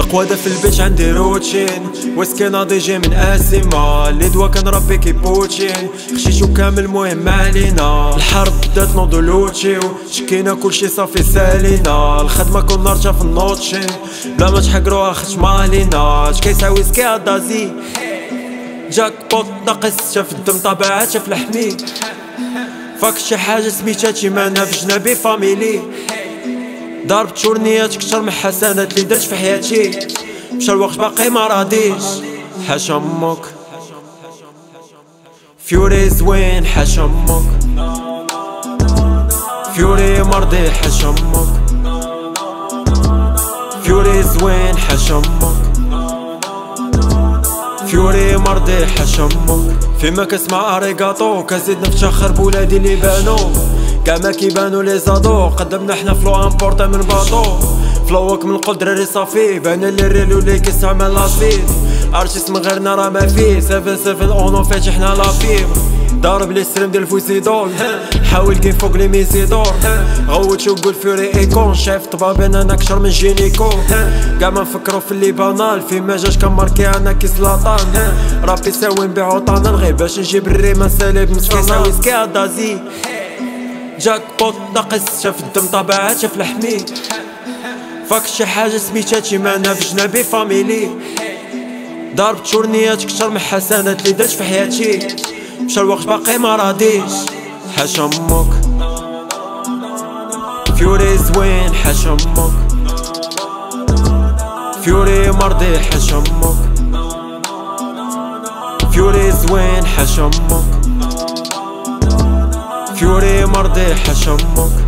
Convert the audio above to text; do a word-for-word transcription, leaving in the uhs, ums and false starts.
القوادة في البيت عندي روتين، ويسكي ناضي جاي من اسيما، اللي دوا كنربي كي بوتين، خشيتو كامل مهم ما علينا. الحرب بدات نوضو لوتشيو، شكينا كلشي صافي سالينا، الخدمة كنا رجع في النوتشي، بلا ما تحقروها خش ما عليناش. كيسع ويسكي هدازي جاك بوت ناقص، شاف الدم طبيعات شاف الحمي، فاك شي حاجة سميتها تيمانا في جنابي فاميلي. ضربت شورنيات كتر من حسنات اللي درت في حياتي، مشا الوقت باقي ما راضيش. حاشا امك فيوري زوين، حاشا امك فيوري مرضي، حاشا امك فيوري زوين، حاشا امك فيوري مرضي، حاشا امك. فيما كسمع اريغاتو كنزيد نفتخر بولادي اللي بانو كاع ما كيبانو لي زادو، قدمنا حنا فلو امبورطا من باطو، فلوك من القول دراري صافي، بان اللي ريلو اللي كيستعمل لاسيد، ارتيست من غيرنا راه ما فيه، سفن سفن اونو فاتح حنا لافيب، ضارب لي ستريم ديال فوسيدول، حاول كي فوق لي ميزيدور، غوت شو قول فيوري ايكون، شايف طبابين انا كشر من جينيكو، كاع ما نفكرو في اللي بانال، في ما جاش كنماركي انا كي سلاطان، رابي ساوي نبيعو طانا غير باش نجيب الريمه سالب مسكين ويسكي هدازي جاك بوت ناقص، شاف الدم طبيعات شاف الحمي، فاك شي حاجة سميتها تيمانا في جنابي فاميلي. ضربت شورنيات كتر من حسنات اللي درت في حياتي، مشا الوقت باقي ما راضيش. حاشا امك فيوري زوين، حاشا امك فيوري مرضي، حاشا امك فيوري زوين، حاشا امك فيوري مرضي، حاشا امك.